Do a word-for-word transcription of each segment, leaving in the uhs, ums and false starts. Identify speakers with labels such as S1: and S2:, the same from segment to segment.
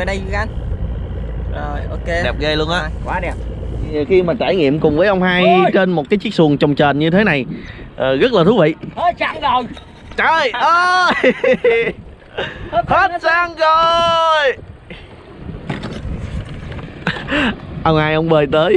S1: về đây anh. Rồi ok.
S2: Đẹp ghê luôn á.
S1: Quá đẹp.
S2: Khi mà trải nghiệm cùng với ông hai Ôi. trên một cái chiếc xuồng chồng chền như thế này uh, rất là thú vị.
S1: Hết xăng rồi.
S2: Trời ơi. Hết xăng rồi. Ông hai ông bơi tới.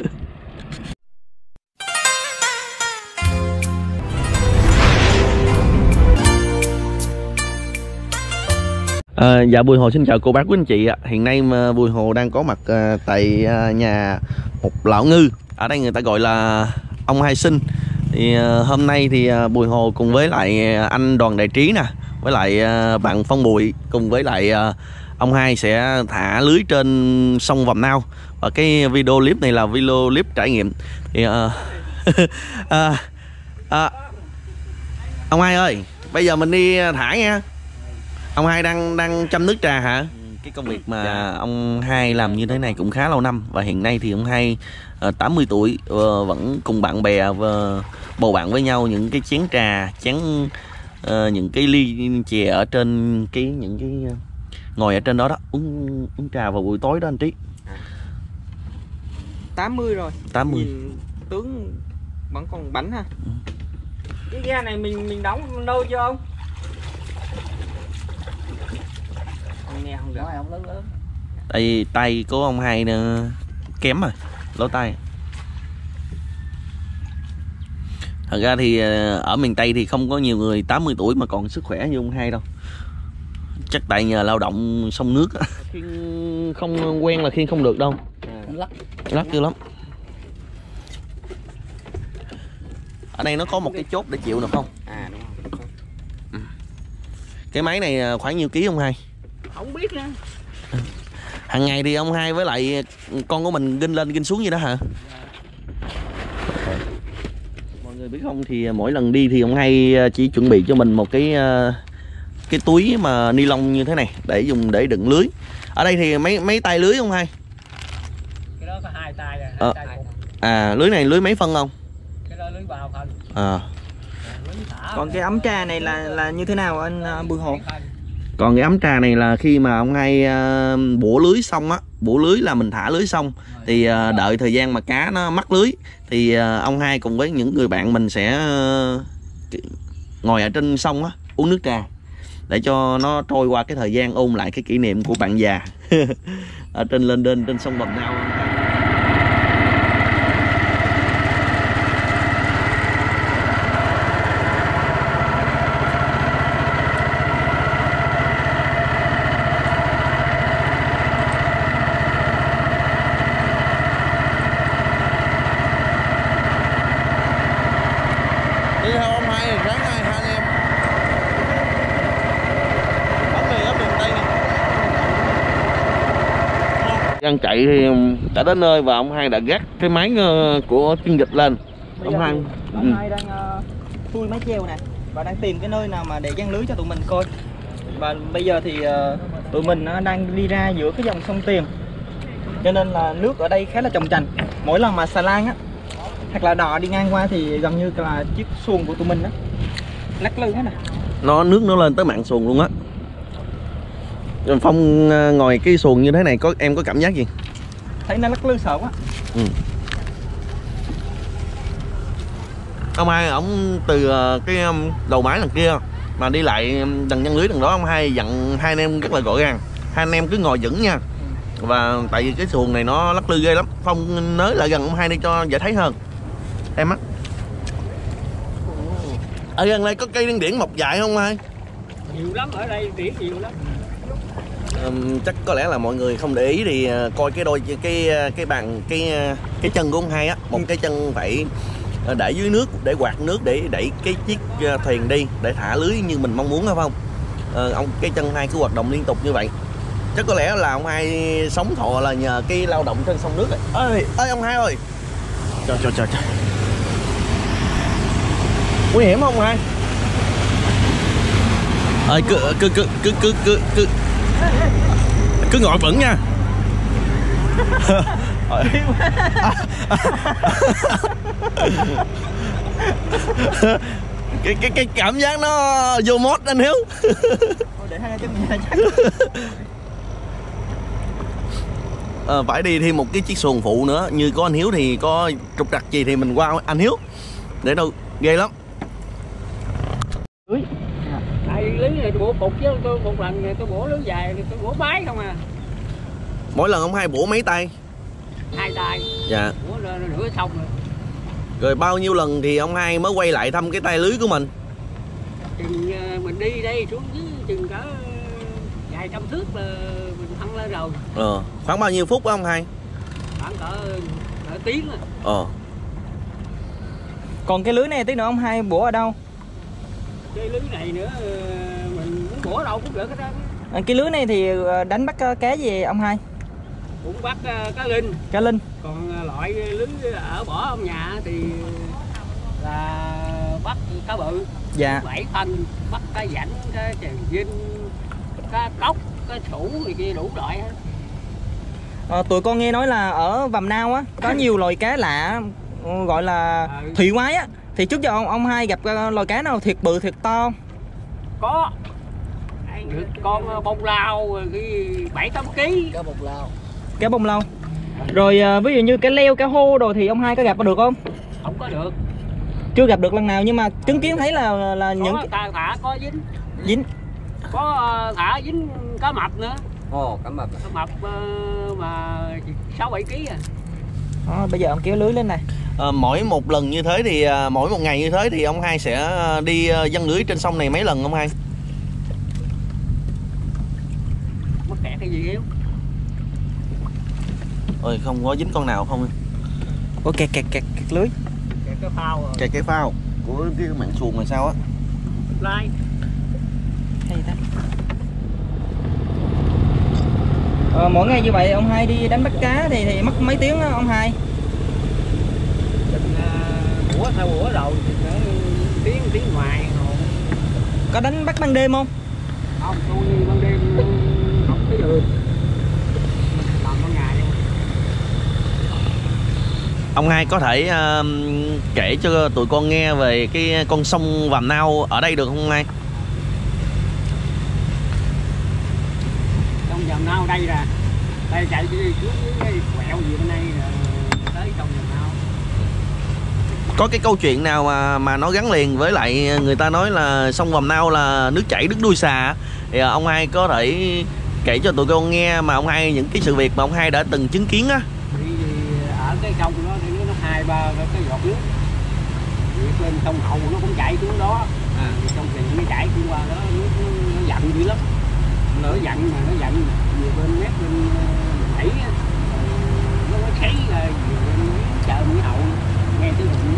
S2: À, dạ Bùi Hồ xin chào cô bác quý anh chị ạ. Hiện nay mà Bùi Hồ đang có mặt à, tại à, nhà một lão ngư, ở đây người ta gọi là ông Hai Sinh. Thì à, hôm nay thì à, Bùi Hồ cùng với lại anh Đoàn Đại Trí nè, với lại à, bạn Phong Bụi cùng với lại à, ông Hai sẽ thả lưới trên sông Vàm Nao. Và cái video clip này là video clip trải nghiệm. Thì à, à, à, ông Hai ơi, bây giờ mình đi thả nha. Ông Hai đang đang chăm nước trà hả? Cái công việc mà dạ. ông Hai làm như thế này cũng khá lâu năm. Và hiện nay thì ông Hai uh, tám mươi tuổi uh, vẫn cùng bạn bè và bầu bạn với nhau những cái chén trà, chén uh, những cái ly chè ở trên cái những cái uh, ngồi ở trên đó đó uống uống trà vào buổi tối đó anh Trí.
S1: tám mươi rồi.
S2: tám mươi.
S1: Nhìn tướng vẫn còn bảnh ha. Ừ. Cái ga này mình mình đóng đâu chưa ông? Nghe không được. Không lớn lớn.
S2: Tại vì tay của ông Hai nữa, kém rồi, lỗ tay. Thật ra thì ở miền Tây thì không có nhiều người tám mươi tuổi mà còn sức khỏe như ông Hai đâu. Chắc tại nhờ lao động sông nước. Khiên không quen là khiên không được đâu.
S1: Lắc
S2: lắc dữ lắm. Ở đây nó có một cái chốt để chịu được không?
S1: À đúng rồi.
S2: Ừ. Cái máy này khoảng nhiêu ký ông Hai?
S1: Không biết nha.
S2: Hàng ngày thì ông Hai với lại con của mình ginh lên ginh xuống vậy đó hả? Mọi người biết không, thì mỗi lần đi thì ông Hai chỉ chuẩn bị cho mình một cái cái túi mà ni lông như thế này để dùng để đựng lưới. Ở đây thì mấy mấy tay lưới ông Hai?
S1: Cái đó có hai tay rồi, hai
S2: à,
S1: tay
S2: à lưới này lưới mấy phân không?
S1: Cái đó lưới bao phân.
S2: À.
S1: Còn cái ấm trà này là là như thế nào anh Bùi Hồ?
S2: Còn cái ấm trà này là khi mà ông Hai uh, bủa lưới xong á, bủa lưới là mình thả lưới xong thì uh, đợi thời gian mà cá nó mắc lưới thì uh, ông Hai cùng với những người bạn mình sẽ uh, ngồi ở trên sông á uống nước trà để cho nó trôi qua cái thời gian, ôn lại cái kỷ niệm của bạn già ở trên lên trên trên sông Vàm Nao. Đi theo ông Hai thì sáng nay hai anh em bắn đi ở miền Tây này. Đang chạy thì đã đến nơi và ông Hai đã gác cái máy của phiên dịch lên.
S1: Bây ông Hai ông Hai đang uh, thui máy treo nè và đang tìm cái nơi nào mà để giăng lưới cho tụi mình coi. Và bây giờ thì uh, tụi mình uh, đang đi ra giữa cái dòng sông Tiền, cho nên là nước ở đây khá là trồng trành. Mỗi lần mà xà lan á hoặc là đò đi ngang qua thì gần như là chiếc xuồng của tụi mình đó lắc lư hết nè.
S2: Nó nước nó lên tới mạn xuồng luôn á. Phong ngồi cái xuồng như thế này có em có cảm giác gì?
S1: Thấy nó lắc lư sợ quá.
S2: Ừ. Ông Hai ổng từ cái đầu mái đằng kia mà đi lại đằng chân lưới đằng đó, ông Hai dặn hai anh em rất là gọn gàng. Hai anh em cứ ngồi vững nha. Ừ. Và tại vì cái xuồng này nó lắc lư ghê lắm. Phong nới lại gần ông Hai đi cho dễ thấy hơn. Em á. Ở gần đây có cây điên điển mọc dại không Hai?
S1: Nhiều lắm, ở đây điển nhiều lắm.
S2: Um, chắc có lẽ là mọi người không để ý thì uh, coi cái đôi cái cái bàn cái cái chân của ông Hai á, một cái chân phải uh, để dưới nước để quạt nước để đẩy cái chiếc uh, thuyền đi để thả lưới như mình mong muốn, phải không? Uh, ông cái chân Hai cứ hoạt động liên tục như vậy. Chắc có lẽ là ông Hai sống thọ là nhờ cái lao động trên sông nước này. Ơi, ơi ông Hai ơi. Trời trời trời trời. Nguy hiểm không Hai? Ơi cứ cứ cứ cứ cứ cứ cứ cứ ngồi vững nha. cái cái cái cảm giác nó vô mốt anh Hiếu.
S1: Để hai chân nhà chắc.
S2: à, phải đi thêm một cái chiếc xuồng phụ nữa. Như có anh Hiếu thì có trục trặc gì thì mình qua anh Hiếu. Để đâu ghê lắm.
S3: Tại lưới này tôi bổ cục chứ tôi một lần này tôi bổ lưới dài tôi bổ máy không à.
S2: Mỗi lần ông hai bổ mấy tay?
S3: Hai tay.
S2: Dạ.
S3: Bổ nửa xong rồi.
S2: Rồi bao nhiêu lần thì ông hai mới quay lại thăm cái tay lưới của mình?
S3: Chừng mình đi đây xuống dưới chừng cỡ vài trăm thước là mình thăng lên rồi.
S2: Ờ, khoảng bao nhiêu phút đó ông hai?
S3: Khoảng cỡ cỡ tiếng rồi.
S2: Ờ.
S1: Còn cái lưới này tí nữa ông hai bổ ở đâu?
S3: Cái lưới này nữa mình muốn bổ ở đâu cũng được hết á.
S1: Cái lưới này thì đánh bắt cá gì ông hai?
S3: Cũng bắt cá linh.
S1: Cá linh.
S3: Còn loại lưới ở bỏ ông nhà thì là bắt cá bự.
S1: Dạ.
S3: Bảy thân, bắt cá rảnh, cá tràng vinh, cá cóc, cá sủ gì kia đủ loại hết.
S1: À, tụi con nghe nói là ở Vàm Nao á có nhiều loài cá lạ gọi là
S3: ừ.
S1: thủy quái á, thì trước giờ ông ông hai gặp loài cá nào thiệt bự thiệt to?
S3: Có. Được con bông lau cái bảy tám ký. Cá bông lau.
S1: Cá bông lau. Rồi à, ví dụ như cá leo, cá hô rồi thì ông hai có gặp được không?
S3: Không có được.
S1: Chưa gặp được lần nào nhưng mà chứng kiến thấy là là
S3: có
S1: những
S3: thả, thả có dính.
S1: Dính.
S3: Có thả dính cá mập nữa.
S4: Ồ, cá mập.
S3: Cá mập mà sáu bảy ký à.
S1: Đó, bây giờ ông kéo lưới lên này.
S2: À, mỗi một lần như thế thì à, mỗi một ngày như thế thì ông hai sẽ đi à, giăng lưới trên sông này mấy lần ông hai?
S3: Mắc kẹt cái gì yếu?
S2: Ôi không có dính con nào không?
S1: Ủa kẹt kẹt kẹt kẹt lưới.
S3: Kẹt cái phao rồi.
S2: Kẹt cái phao của cái mạng xuồng là sao á?
S3: Lai.
S1: Hay ta. Ờ, mỗi ngày như vậy ông hai đi đánh bắt cá thì thì mất mấy tiếng đó, ông hai?
S3: Bủa theo bủa đầu thì tiếng tiếng ngoài rồi.
S1: Có đánh bắt ban đêm không?
S3: Không, tôi ban đêm không thấy được. Làm ban ngày luôn.
S2: Ông hai có thể uh, kể cho tụi con nghe về cái con sông Vàm Nao ở đây được không hai?
S3: Trong Vàm Nao đây ra. Đây chạy đi xuống dưới cái quẹo gì bên đây rồi tới trong Vàm Nao.
S2: Có cái câu chuyện nào mà mà nó gắn liền với lại người ta nói là sông Vàm Nao là nước chảy đứt đuôi xà, thì ông hai có thể kể cho tụi con nghe mà ông hai những cái sự việc mà ông hai đã từng chứng kiến á?
S3: Thì ở cái sông đó thì nó hai ba cái giọt nước. Thì bên sông Hậu nó cũng chạy xuống đó. À, sông Tiền nó chạy xuống qua đó nước nó, nó giận dữ lắm. Nó giận mà nó giận về bên mép bên đẩy nó có cháy là về bên chợ Mỹ Hậu nghe tiếng hụt.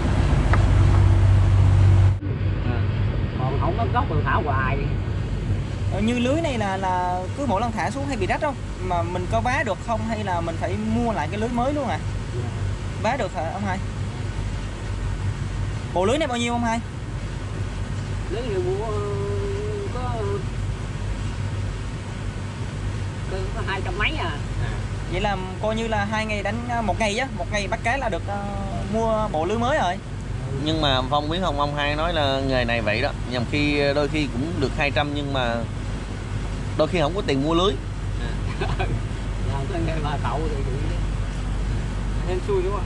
S3: À. Còn không có gốc rồi thả hoài.
S1: Ờ, như lưới này là là cứ mỗi lần thả xuống hay bị rách không? Mà mình có vá được không hay là mình phải mua lại cái lưới mới luôn à? Vá được hả ông hai? Bộ lưới này bao nhiêu ông hai?
S3: Lưới này mua có có hai trăm mấy à. À.
S1: Vậy là coi như là hai ngày đánh một ngày á, một ngày bắt cá là được uh, mua bộ lưới mới rồi.
S2: Nhưng mà Phong biết không, ông hai nói là nghề này vậy đó, nhằm khi đôi khi cũng được hai trăm nhưng mà đôi khi không có tiền mua lưới.
S3: Làm cái nghề bà cậu thì hên xui đúng không?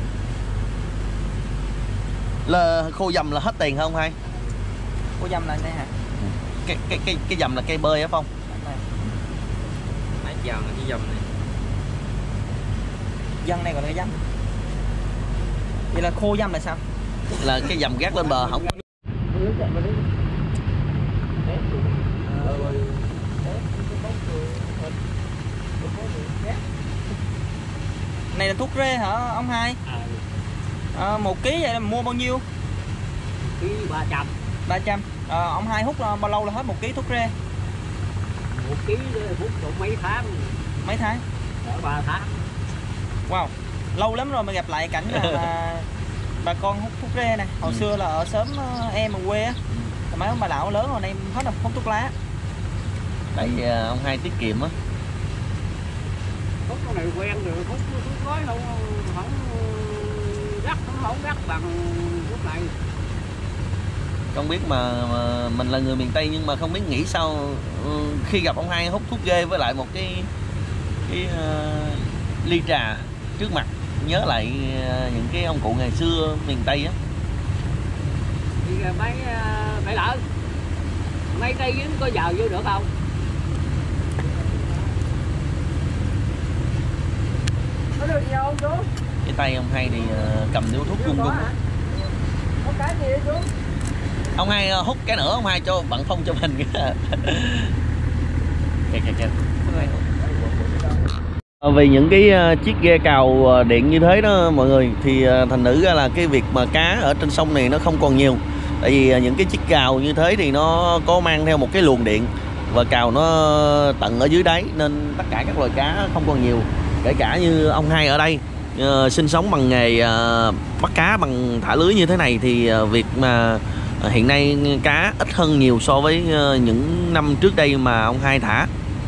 S2: Là khô dầm là hết tiền hả ông hai?
S1: Cô dầm là đây hả?
S2: Cái cái cái cái dầm là cây bơi hả Phong?
S4: Nãy giờ là cái dầm này.
S1: Dân này gọi là cái dầm. Vậy là khô dầm là sao?
S2: Là cái dầm gác lên bờ không?
S1: Này là thuốc rê hả ông hai? À, một ký vậy là mua bao nhiêu?
S3: Ký ba trăm.
S1: Ba trăm. À, ông hai hút bao lâu là hết một ký thuốc rê?
S3: Một ký hút được mấy tháng?
S1: Mấy tháng?
S3: Ở ba tháng.
S1: Wow, lâu lắm rồi mới gặp lại cảnh là, là bà con hút thuốc rê nè. Hồi ừ. xưa là ở xóm em ở quê á, mấy ông bà lão lớn rồi nay hết rồi hút thuốc lá.
S2: Tại ông hai tiết kiệm á.
S3: Hút cái này quen rồi, hút thuốc gói không không gắt không không gắt bằng thuốc này.
S2: Không biết mà, mà mình là người miền Tây nhưng mà không biết nghĩ sao khi gặp ông hai hút thuốc ghê với lại một cái cái uh, ly trà trước mặt, nhớ lại những cái ông cụ ngày xưa miền Tây á.
S3: Thì mấy phải lỡ mấy cây dính có vào vô được không? Có được gì không chú?
S2: Cái tay ông Hai thì cầm điếu thuốc gung gung.
S3: Có cái gì chú?
S2: Ông Hai hút cái nữa, ông Hai cho bạn Phong cho mình kìa. Kìa kìa kìa. Vì những cái chiếc ghe cào điện như thế đó mọi người, thì thành nữ ra là cái việc mà cá ở trên sông này nó không còn nhiều. Tại vì những cái chiếc cào như thế thì nó có mang theo một cái luồng điện và cào nó tận ở dưới đáy, nên tất cả các loài cá không còn nhiều. Kể cả như ông Hai ở đây uh, sinh sống bằng nghề uh, bắt cá bằng thả lưới như thế này, thì uh, việc mà uh, hiện nay cá ít hơn nhiều so với uh, những năm trước đây mà ông Hai thả.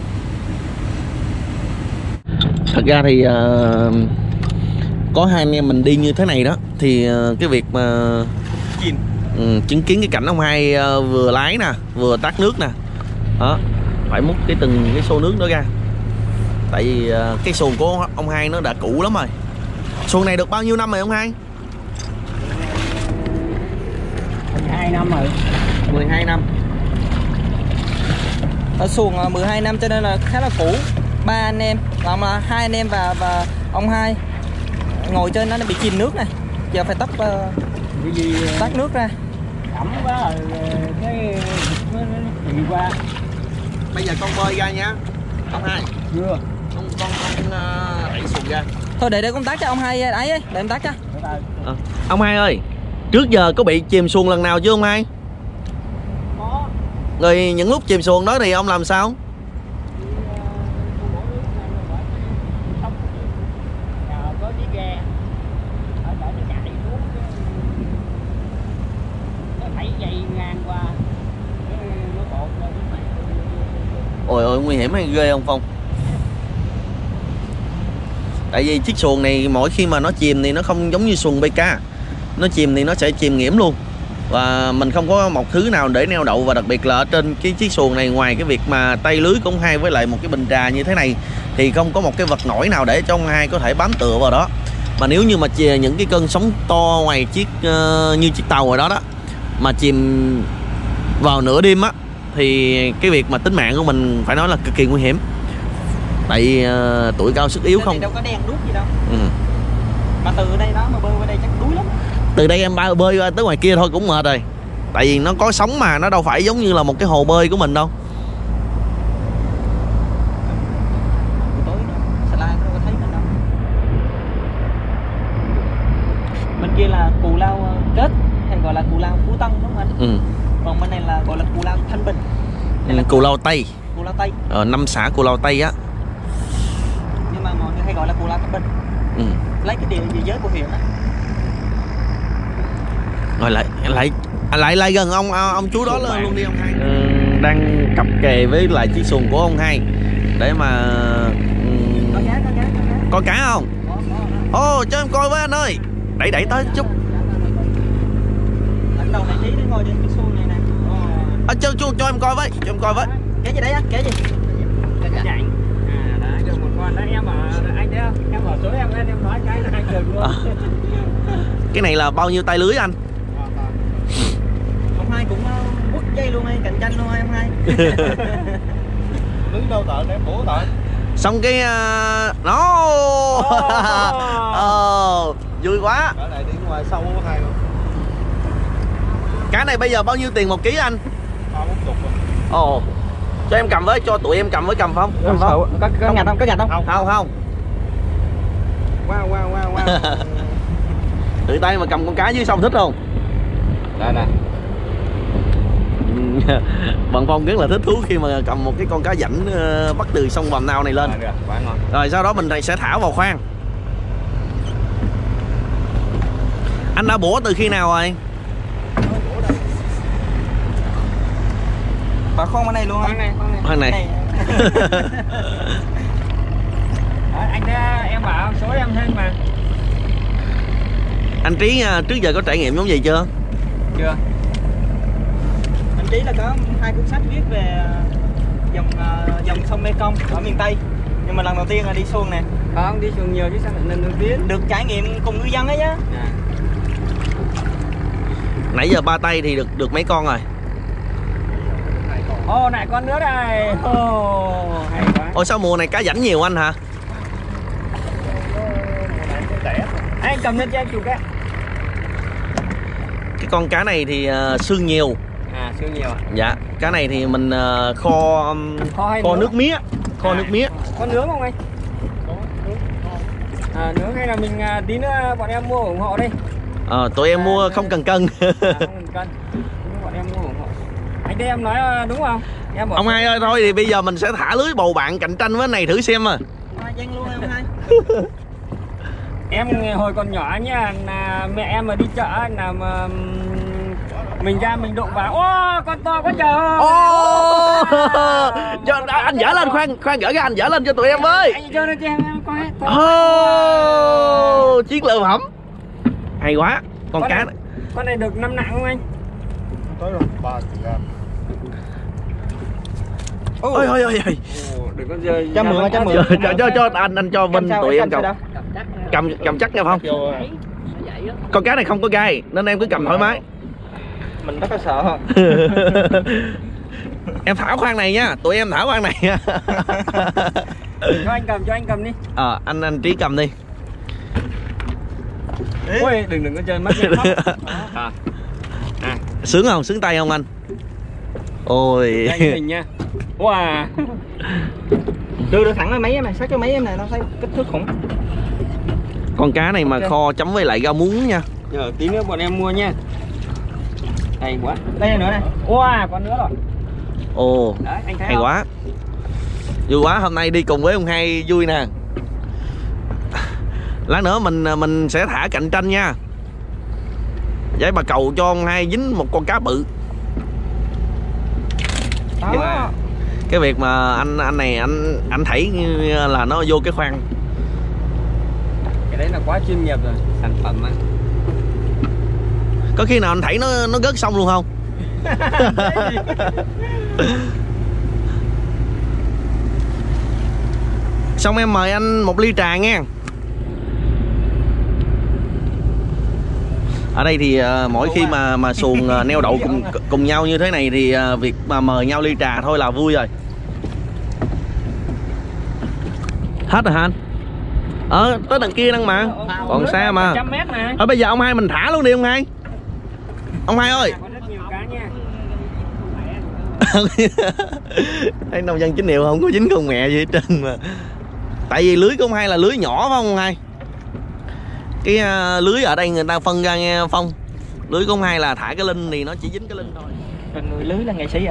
S2: Thật ra thì uh, có hai anh em mình đi như thế này đó, thì uh, cái việc mà um, chứng kiến cái cảnh ông Hai uh, vừa lái nè, vừa tát nước nè, đó, phải múc cái từng cái xô nước đó ra. Tại vì uh, cái xuồng của ông Hai nó đã cũ lắm rồi. Xuồng này được bao nhiêu năm rồi ông Hai?
S3: mười hai năm rồi.
S2: mười hai năm.
S1: Ở xuồng mười hai năm cho nên là khá là cũ. Ba anh em, còn là hai anh em và và ông Hai ngồi trên nó bị chìm nước này. Giờ phải tắt uh, tắt nước ra.
S3: Ẩm quá rồi cái nó bị qua.
S2: Bây giờ con bơi ra nha ông Hai.
S3: Chưa.
S2: Con con con uh, đẩy xuồng ra.
S1: Thôi để để công tác cho ông Hai ấy ấy, để em tắt cho.
S2: À, ông Hai ơi, trước giờ có bị chìm xuồng lần nào chưa ông Hai?
S3: Có.
S2: Rồi những lúc chìm xuồng đó thì ông làm sao?
S3: Có chiếc ghe ở đó nó chạy xuống, nó thấy dây ngang qua, nó cột lên.
S2: Ôi ôi nguy hiểm hay ghê ông Phong. Tại vì chiếc xuồng này mỗi khi mà nó chìm thì nó không giống như xuồng bê ca. Nó chìm thì nó sẽ chìm nghiễm luôn. Và mình không có một thứ nào để neo đậu. Và đặc biệt là ở trên cái chiếc xuồng này, ngoài cái việc mà tay lưới của ông Hai với lại một cái bình trà như thế này, thì không có một cái vật nổi nào để cho ông Hai có thể bám tựa vào đó. Mà nếu như mà chìm những cái cơn sóng to ngoài chiếc uh, như chiếc tàu rồi đó đó, mà chìm vào nửa đêm á, thì cái việc mà tính mạng của mình phải nói là cực kỳ nguy hiểm. Tại vì uh, tuổi cao sức yếu không.
S1: Đâu có đèn đuốc gì đâu.
S2: Ừ.
S1: Mà từ đây đó mà bơi qua đây chắc đuối lắm.
S2: Từ đây em ba bơi qua tới ngoài kia thôi cũng mệt rồi. Tại vì nó có sóng mà, nó đâu phải giống như là một cái hồ bơi của mình đâu.
S1: Tối xà la không có thấy mình đâu. Bên kia là Cù Lao Kết, hay gọi là Cù Lao Phú Tân đúng không anh?
S2: Ừ.
S1: Còn bên này là gọi là Cù Lao Thanh Bình.
S2: Là Cù Lao Tây.
S1: Cù Lao Tây.
S2: Ờ, năm xã Cù Lao Tây á.
S1: Nhưng mà mọi người hay gọi là Cù Lao Thanh Bình.
S2: Ừ.
S1: Lấy cái địa địa giới của huyện á.
S2: Rồi lại lại lại lại gần ông ông chú đó lên luôn đi ông Hai. Ừ, đang cặp kè với lại chiếc xuồng của ông Hai để mà um,
S1: Có cá, có cá, có cá.
S2: có cá không? Ồ, oh, cho em coi với anh ơi. Đẩy đẩy tới chút.
S1: Lần đầu này tí đến ngồi trên cái xuồng này nè.
S2: À, cho, cho cho em coi với, cho em coi với.
S1: Cái gì đấy á? Cái gì?
S3: Cái chạy. À đã được một con đó em bảo anh thấy không? Em bảo số em lên em nói cái là anh được luôn.
S2: À. Cái này là bao nhiêu tay lưới anh?
S1: Ông Hai cũng quất dây luôn hay cạnh tranh luôn hay ông Hai.
S3: Lưới đâu tợ để bổ tợ.
S2: Xong cái uh, nó oh. oh, vui quá.
S3: Ở này đi ngoài sâu có hai không?
S2: Cá này bây giờ bao nhiêu tiền một ký anh?
S3: Ba bốn chục rồi.
S2: Ồ, oh. Cho em cầm với, cho tụi em cầm với cầm không? Cầm không?
S1: Có có ngạch không? Có ngạch không?
S2: Không không. không.
S3: Wow wow wow wow.
S2: Tự tay mà cầm con cá dưới sông thích không?
S3: Đây nè.
S2: Bạn Phong rất là thích thú khi mà cầm một cái con cá rảnh uh, bắt từ sông Vàm Nao này lên.
S3: Được, quá ngon.
S2: Rồi sau đó mình sẽ thả vào khoang. Anh đã bủa từ khi nào rồi?
S1: Bà khoan bên này luôn
S3: Khoan này, khoan này.
S2: Khoang này.
S3: Đó, anh đã, em bảo số em thêm mà.
S2: Anh Trí trước giờ có trải nghiệm giống gì chưa?
S1: Chưa. Anh Trí là có hai cuốn sách viết về dòng dòng sông Mekong ở miền Tây. Nhưng mà lần đầu tiên là đi xuồng nè.
S3: Không, đi xuồng nhiều chứ sao lại lần đầu tiên.
S1: Được trải nghiệm cùng ngư dân ấy nhá.
S3: À.
S2: Nãy giờ ba tay thì được được mấy con rồi?
S3: Ô, lại con nữa đây. Ô, hay quá.
S2: Ôi sao mùa này cá rảnh nhiều anh hả?
S3: Anh cầm lên cho em chụp cái.
S2: Cái con cá này thì uh, xương nhiều.
S3: À, xương nhiều ạ.
S2: Dạ, cá này thì mình uh, kho um,
S3: Kho hay
S2: kho
S3: nướng?
S2: nước mía, kho
S3: À,
S2: nước mía.
S3: có nướng không anh? À, nướng hay là mình à, tí nữa bọn em mua ủng hộ đi.
S2: Ờ, tụi em mua không cần cân.
S3: À, không cần cân. Bọn em mua ủng hộ. Anh đây em nói à, đúng không? Em bỏ
S2: Ông Hai ơi, thôi thì bây giờ mình sẽ thả lưới bầu bạn cạnh tranh với cái này thử xem à.
S1: Hai dân luôn em hai.
S3: Em hồi còn nhỏ nha, là mẹ em mà đi chợ là mà mình ra mình đụng vào, ô con to quá trời.
S2: Ô, cho anh dở lên, khoan khoan gỡ cái anh dở lên cho tụi em với.
S3: Anh cho lên cho em em coi.
S2: Ô, chiến lợi phẩm hay quá. Con,
S3: Con
S2: cá
S3: này,
S2: này.
S3: con này được năm nặng không anh?
S5: Tới rồi, ba kg.
S2: Ôi ôi ôi ôi.
S3: Đừng có rơi.
S1: Cho mượn, cho mượn.
S2: Cho, cho, cho, cho anh anh cho Vinh
S1: Cầm sao,
S2: tụi em
S1: cầm
S2: cầm.
S1: sao
S2: Cầm cầm chắc nha Phong. Con cá này không có gai nên em cứ cầm thoải mái.
S1: Mình rất là sợ.
S2: Em thả khoang này nha, tụi em thả khoang này nha.
S3: Cho anh cầm, cho anh cầm đi.
S2: Ờ, anh anh Trí cầm đi.
S3: Ôi, đừng đừng có chơi mất nha. À. À.
S2: Sướng không? Sướng tay không anh? Ôi.
S3: Anh hình nha. Wow.
S1: Đưa được thẳng cái máy em này, sát cái máy em này nó thấy kích thước khủng.
S2: Con cá này mà
S1: Ok.
S2: kho chấm với lại rau muống nha.
S3: Giờ tí nữa bọn em mua nha. Hay quá.
S1: Đây nữa này.
S3: Wow, con nữa rồi.
S2: Ồ,
S3: Đấy, anh thấy
S2: hay
S3: không?
S2: quá. Vui quá, hôm nay đi cùng với ông Hai vui nè. Lát nữa mình mình sẽ thả cạnh tranh nha. Vậy bà cầu cho ông Hai dính một con cá bự.
S1: Đó.
S2: Nhưng mà cái việc mà anh anh này anh anh thảy là nó vô cái khoang.
S3: Cái đấy là quá chuyên nghiệp rồi, sản phẩm á.
S2: Có khi nào anh thảy nó nó rớt xong luôn không? Xong em mời anh một ly trà nghe. Ở đây thì uh, mỗi khi mà mà xuồng uh, neo đậu cùng cùng nhau như thế này thì uh, việc mà mời nhau ly trà thôi là vui rồi. Hết rồi hả anh? Ờ, tới đằng kia đang mà. Còn xa mà.
S3: trăm mét này.
S2: Thôi bây giờ ông Hai mình thả luôn đi ông Hai. Ông Hai ơi.
S3: Có rất nhiều cá nha.
S2: Thấy nông dân chính hiệu không có dính con mẹ gì hết trơn mà. Tại vì lưới của ông Hai là lưới nhỏ phải không ông Hai? Cái uh, lưới ở đây người ta phân ra nghe Phong. Lưới của ông Hai là thả cái linh thì nó chỉ dính cái linh thôi.
S1: Còn người lưới là nghệ sĩ à.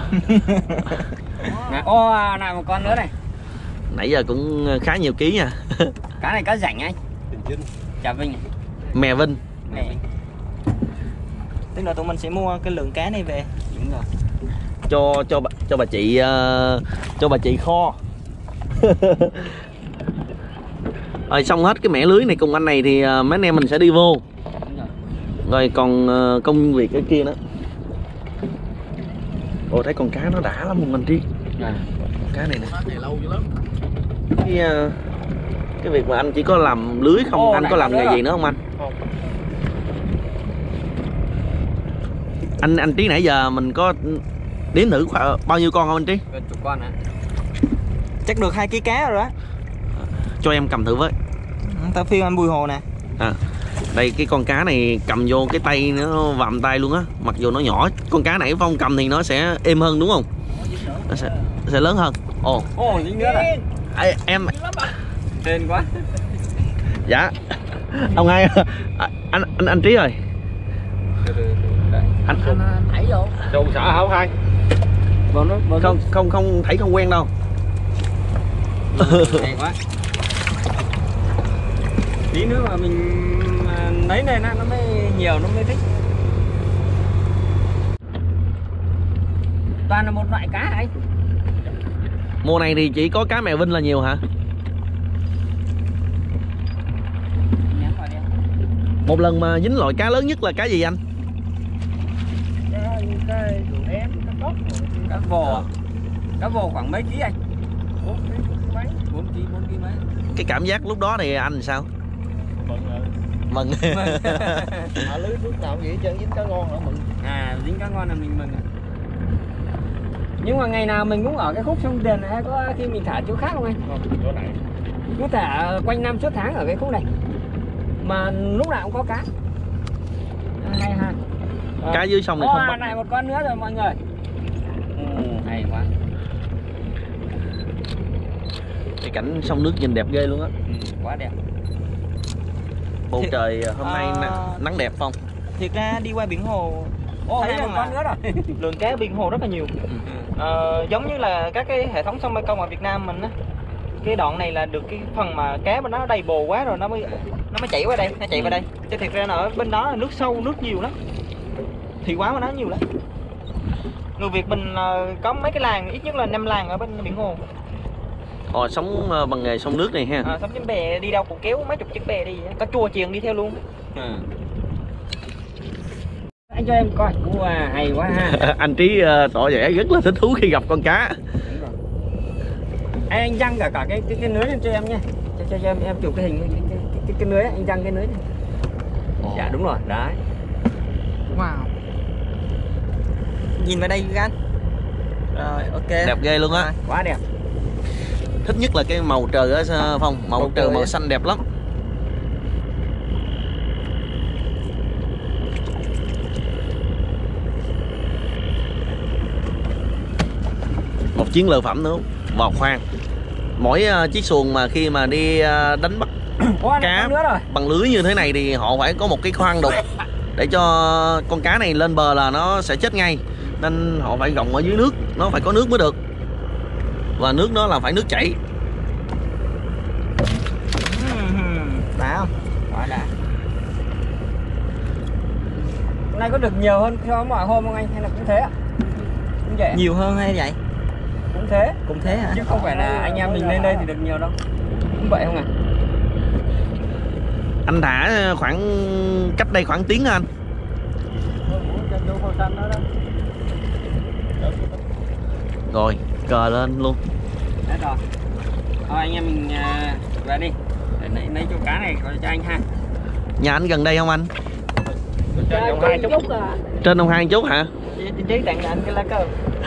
S3: Ô, nào một con nữa này.
S2: Nãy giờ cũng khá nhiều ký nha.
S3: Cá này cá rảnh anh. Chào Vinh.
S2: Mè Vinh.
S3: Này.
S1: Tức là tụi mình sẽ mua cái lượng cá này về.
S3: Đúng rồi.
S2: Cho cho bà, cho bà chị uh, cho bà chị kho. Rồi xong hết cái mẻ lưới này cùng anh này thì uh, mấy anh em mình sẽ đi vô.
S3: Đúng rồi.
S2: Rồi còn uh, công việc cái kia nữa. Ồ thấy con cá nó đã lắm luôn anh Trí.
S3: À.
S2: Con cá này nè. Cái uh, cái việc mà anh chỉ có làm lưới không,
S3: Ô,
S2: anh có làm nghề
S3: rồi.
S2: gì nữa không anh? Anh anh Trí nãy giờ mình có đếm thử khoảng bao nhiêu con không anh Trí?
S3: Gần chục con hả?
S1: Chắc được hai ký cá rồi đó.
S2: Cho em cầm thử với.
S1: Tao phim anh Bùi Hồ nè.
S2: À, đây cái con cá này cầm vô cái tay nó vạm tay luôn á. Mặc dù nó nhỏ, con cá nãy Phong cầm thì nó sẽ êm hơn đúng không? Nó sẽ, nó sẽ lớn hơn. Ồ,
S3: Ô, dính nữa rồi.
S2: Ê, em
S3: Hên quá.
S2: dạ ông Hai à, anh anh anh Trí ơi, anh
S3: Thảy vô.
S5: Trùng sợ không hai?
S3: Bò nó bò
S2: không không không thấy không quen đâu.
S3: hay quá. Tí nữa mà mình à, lấy này nó nó mới nhiều, nó mới thích. Toàn là một loại cá anh.
S2: Mùa này thì chỉ có cá mè Vinh là nhiều hả?
S3: Nhắm vào đi.
S2: Một lần mà dính loại cá lớn nhất là cá gì anh?
S3: Cá vồ. Cá vồ khoảng mấy ký anh? mấy, bốn ký, bốn ký mấy.
S2: Cái cảm giác lúc đó thì anh sao?
S5: Mừng rồi.
S2: Mừng.
S5: À, lưới nước nào vậy chứ dính cá ngon nữa mừng.
S3: À, dính cá ngon là mình mừng. Nhưng mà ngày nào mình cũng ở cái khúc sông Tiền này, có khi mình thả chỗ khác không anh?
S5: Không, chỗ này.
S3: Cứ thả quanh năm suốt tháng ở cái khúc này. Mà lúc nào cũng có cá. À, hay ha. À.
S2: Cá dưới sông này
S3: Ô,
S2: không
S3: à,
S2: bắt.
S3: này một con nữa rồi mọi người. Ừ, hay quá.
S2: Cái cảnh sông nước nhìn đẹp ghê luôn á.
S3: Ừ, quá đẹp.
S2: Bầu
S1: Thì-
S2: trời hôm nay
S1: à,
S2: nắng, nắng đẹp không?
S1: Thiệt ra đi qua biển hồ
S3: Ô,
S1: thấy
S3: này một
S1: rằng
S3: con nữa
S1: là
S3: rồi.
S1: lượng cá biển hồ rất là nhiều. Ờ, giống như là các cái hệ thống sông Mekong ở Việt Nam mình á, cái đoạn này là được cái phần mà cá bên đó đầy bồ quá rồi nó mới nó mới chảy qua đây, nó chạy qua đây. Chứ thiệt ra là ở bên đó là nước sâu, nước nhiều lắm, thì quá mà nó nhiều lắm. Người Việt mình ờ, có mấy cái làng, ít nhất là năm làng ở bên biển hồ.
S2: Họ sống ờ, bằng nghề sông nước này ha.
S1: À, sống trên bè đi đâu cũng kéo mấy chục chiếc bè đi, có chùa chiền đi theo luôn.
S3: À. Anh cho em coi. Wow, hay quá ha.
S2: Anh Trí uh, tỏ vẻ rất là thích thú khi gặp con cá.
S3: Anh, anh răng cả cả cái cái, cái lưới lên cho em nha. Cho, cho, cho em em chụp cái hình cái cái, cái, cái, cái lưới ấy, anh răng cái lưới này. Dạ đúng rồi, đấy.
S1: Wow. Nhìn vào đây anh. Rồi, ok.
S2: Đẹp ghê luôn á.
S3: Quá đẹp.
S2: Thích nhất là cái màu trời á Phong, màu
S1: Màu
S2: trời
S1: trời
S2: màu
S1: á.
S2: xanh đẹp lắm. Một chiến lợi phẩm nữa, vò khoan. Mỗi uh, chiếc xuồng mà khi mà đi uh, đánh bắt
S3: Ô,
S2: cá
S3: nữa rồi.
S2: bằng lưới như thế này thì họ phải có một cái khoan đục để cho con cá này lên bờ là nó sẽ chết ngay, nên họ phải gồng ở dưới nước, nó phải có nước mới được, và nước đó là phải nước chảy.
S1: Đã không?
S3: Quá đã. Hôm nay có được nhiều hơn so với mọi hôm không anh, hay là cũng thế ạ? Cũng vậy.
S1: Nhiều hơn hay vậy?
S3: Cũng thế.
S1: Cũng thế hả?
S3: Chứ không phải là anh em mình lên đây thì được nhiều đâu. Cũng vậy không à?
S2: Anh thả khoảng cách đây khoảng tiếng anh. Rồi cờ lên luôn.
S3: Đấy rồi. Thôi anh em mình uh, về đi. Để lấy, lấy chỗ cá này cho anh ha.
S2: Nhà anh gần đây không anh?
S5: Trên vòng hai chút.
S2: Trên ông hai chút hả?
S1: Trí tặng anh cái lá cờ.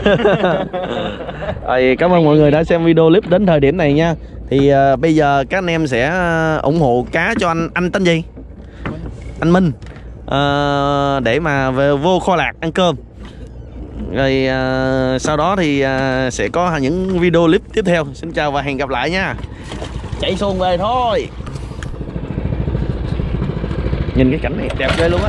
S2: Rồi, cảm ơn mọi người đã xem video clip đến thời điểm này nha. Thì uh, bây giờ các anh em sẽ uh, ủng hộ cá cho anh. Anh tên gì? Anh Minh. uh, Để mà về vô Kho Lạc ăn cơm. Rồi uh, sau đó thì uh, sẽ có những video clip tiếp theo. Xin chào và hẹn gặp lại nha. Chạy xuồng về thôi. Nhìn cái cảnh này đẹp ghê luôn á.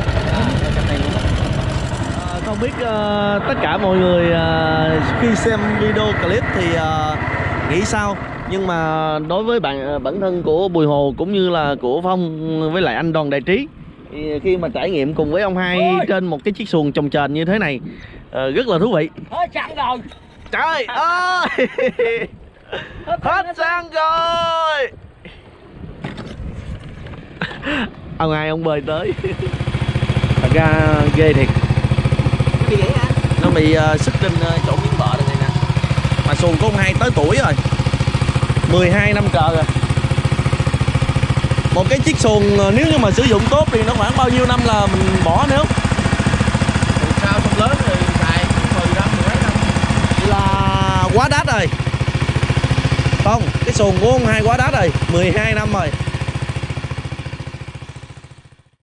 S2: À, không biết uh, tất cả mọi người uh, khi xem video clip thì uh, nghĩ sao, nhưng mà đối với bạn uh, bản thân của Bùi Hồ cũng như là của Phong với lại anh Đoàn Đại Trí, thì khi mà trải nghiệm cùng với ông hai Ôi. trên một cái chiếc xuồng chồng chền như thế này uh, rất là thú vị.
S3: Thôi chặn rồi.
S2: Trời ơi. Hết xăng rồi. Ông hai ông bơi tới. Thật ra ghê thiệt.
S1: Cái gì vậy anh?
S2: Nó bị uh, sức trên uh, chỗ miếng bờ này nè. Mà xuồng của ông hai tới tuổi rồi, mười hai năm trời rồi. Một cái chiếc xuồng uh, nếu như mà sử dụng tốt thì nó khoảng bao nhiêu năm là mình bỏ nữa?
S5: Sao sông lớn thì xài mười năm, mười mấy năm.
S2: Là quá đắt rồi. Không, cái xuồng của ông hai quá đắt rồi, mười hai năm rồi.